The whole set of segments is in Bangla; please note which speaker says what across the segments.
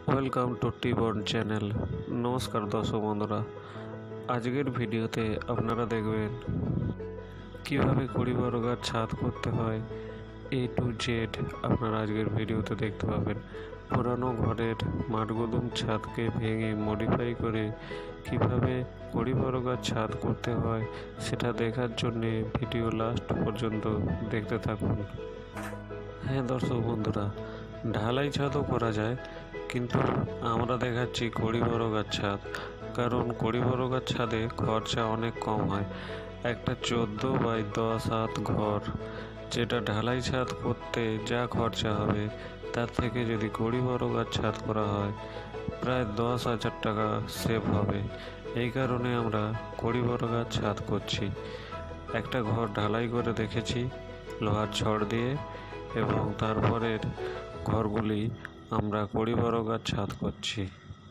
Speaker 1: Welcome to টি-বন channel. নমস্কার দর্শক বন্ধুরা, আজকের ভিডিওতে আপনারা দেখবেন কিভাবে 20-12 গাছ ছাদ করতে হয়। A to Z আপনারা আজকের ভিডিওতে দেখতে পাবেন। পুরানো ঘরের মাঠগুদুম ছাদকে ভেঙে মডিফাই করে কিভাবে 20-12 গাছ ছাদ করতে হয় সেটা দেখার জন্যে ভিডিও লাস্ট পর্যন্ত দেখতে থাকুন। হ্যাঁ দর্শক বন্ধুরা, ঢালাই ছাদও করা যায়, কিন্তু আমরা দেখাচ্ছি 20-12 গাছ ছাদ, কারণ 20-12 গাছ ছাদে খরচা অনেক কম হয়। একটা 14x10 ঘর, যেটা ঢালাই ছাদ করতে যা খরচা হবে তার থেকে যদি 20-12 গাছ ছাদ করা হয় প্রায় 10,000 টাকা সেভ হবে। এই কারণে আমরা 20-12 গাছ ছাদ করছি। একটা ঘর ঢালাই করে দেখেছি লোহার ছড় দিয়ে, এবং তারপরের ঘরগুলি আমরা 20-12 গাছ ছাদ করছি।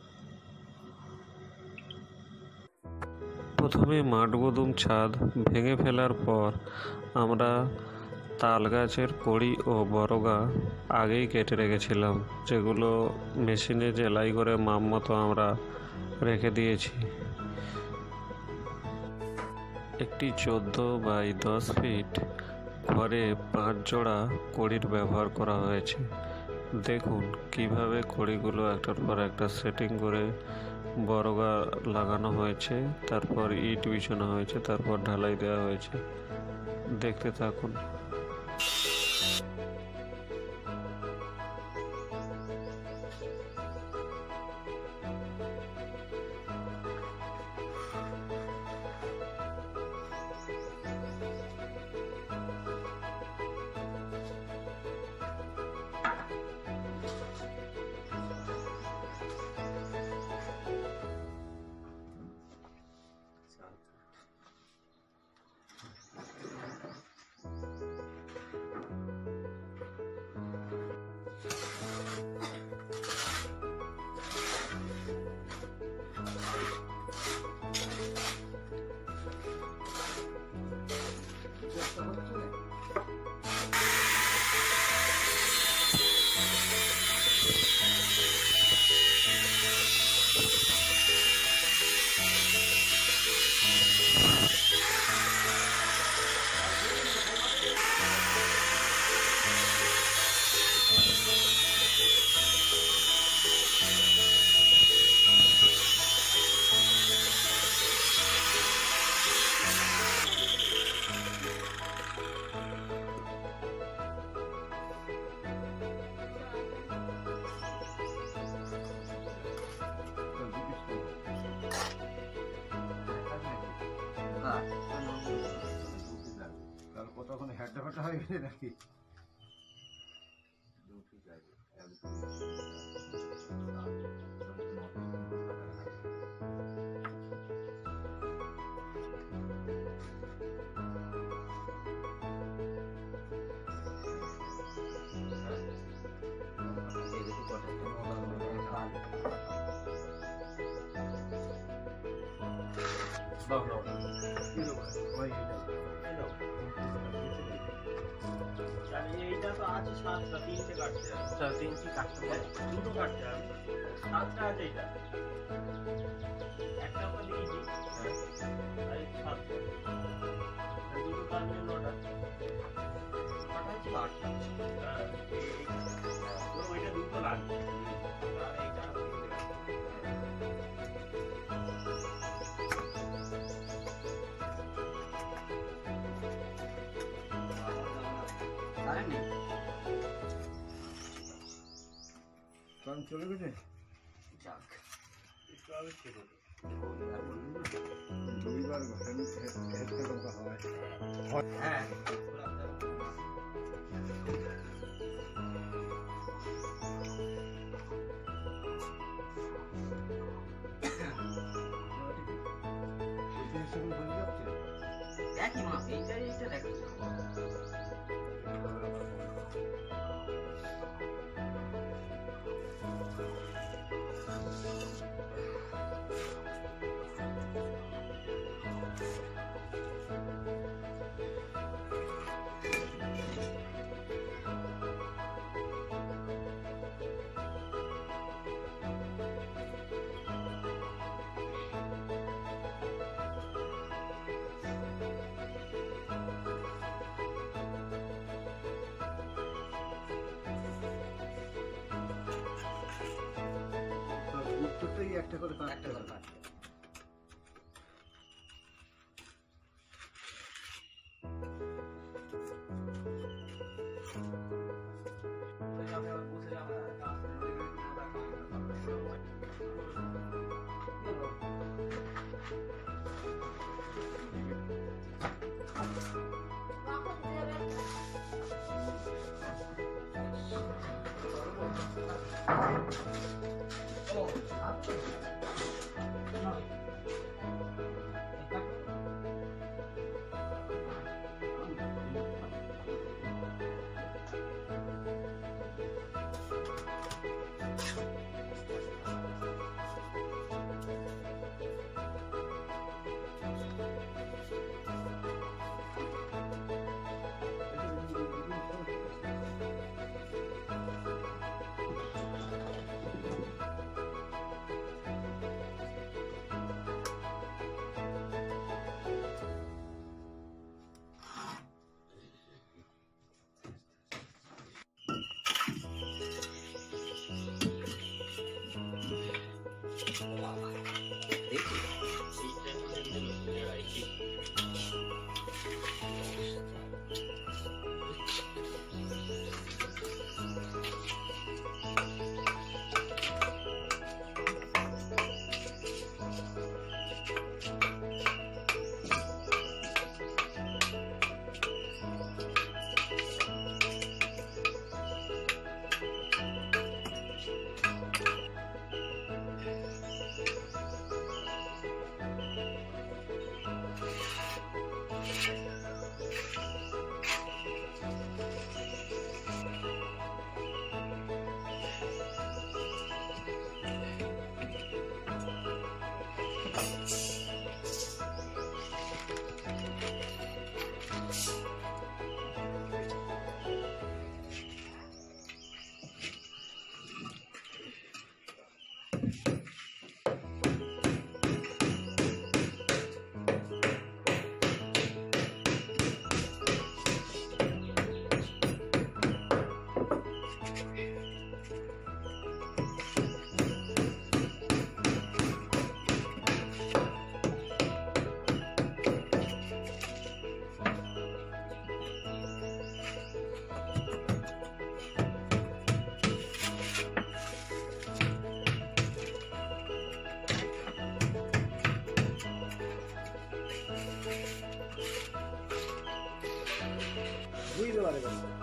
Speaker 1: প্রথমে মাঠগুদুম ছাদ ভেঙে ফেলার পর আমরা তাল গাছের কড়ি ও বড়গা আগেই কেটে রেখেছিলাম, যেগুলো মেশিনে জেলাই করে মাপ মতো আমরা রেখে দিয়েছি। একটি 14x10 ফিট ঘরে 5 জোড়া কড়ির ব্যবহার করা হয়েছে। দেখুন কিভাবে কড়িগুলো একটার পর একটা সেটিং করে বড়গা লাগানো হয়েছে, তারপর ইট বিছানো হয়েছে, তারপর ঢালাই দেওয়া হয়েছে। দেখতে থাকুন।
Speaker 2: কতক্ষণ হ্যাড্ডা ফাটা হয়ে গেছে নাকি?
Speaker 3: এইটা তো আছে 7টা, 3টে কাটতে হবে। 3টি কাটতে হবে, দুটো কাটতে হবে। 7টা আছে এটা। একটা আমরা দিয়েছি। আর এই 7টা। দুটো কাটলে 9টা। 9টা ছিল 8টা। হ্যাঁ, তো ওইটা দুটো লাগবে। আর এইটা
Speaker 2: কারণ চলে গেছে।
Speaker 3: যাক, একটু আগে ছিল।
Speaker 2: দুইবার হেডটা দরকার হয়।
Speaker 3: হ্যাঁ, একই মাপ, এইটা দেখো।
Speaker 2: একটা করে কাটতে
Speaker 3: একটা করে
Speaker 2: হবে।
Speaker 3: কাটতে হবে।
Speaker 2: বুঝতে পারে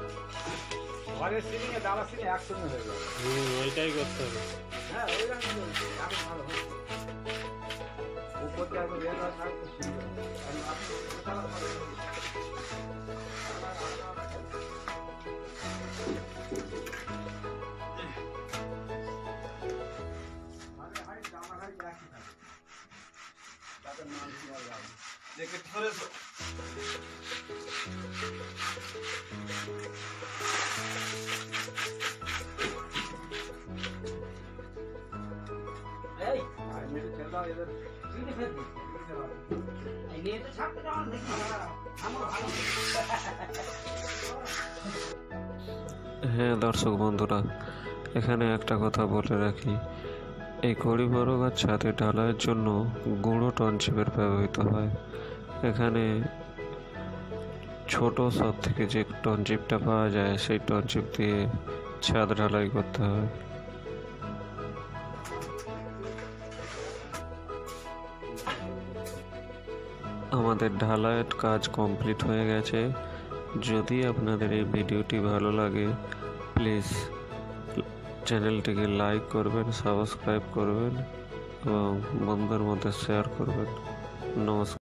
Speaker 2: ঘরের সিলিং এ ডালা সিলিং একসঙ্গে হয়ে যাবে।
Speaker 1: ওইটাই করতে হবে।
Speaker 2: হ্যাঁ ওই রকম এখন ভালো হচ্ছে। উপর দিয়ে একবার রেল হয় তাহলে খুব সুন্দর হবে। আর আপনি চালাতে পারবেন। মানে হাই জামা হাই একই থাকে। তাদের নাম কি হবে? দেখে ধরে
Speaker 3: এই
Speaker 2: আর মেরে ছেড়ে দাও এদের।
Speaker 3: তুই ফেল দিস এই নিয়ে তো ছাড়তে যাওয়ার দেখি আমার ভালো
Speaker 1: হ্যাঁ দর্শক বন্ধুরা, এখানে একটা কথা বলে রাখি, এই কড়ি বড় গাছ ছাদে ঢালাইয়ের জন্য গুঁড়ো টনচিপের ব্যবহৃত হয়। এখানে ছোট সব থেকে যে টনচিপটা পাওয়া যায় সেই টনচিপ দিয়ে ছাদ ঢালাই করতে হয়। আমাদের ঢালাইয়ের কাজ কমপ্লিট হয়ে গেছে। যদি আপনাদের এই ভিডিওটি ভালো লাগে প্লিজ চ্যানেলটিকে লাইক করবেন, সাবস্ক্রাইব করবেন এবং বন্ধুদের মধ্যে শেয়ার করবেন। নমস্কার।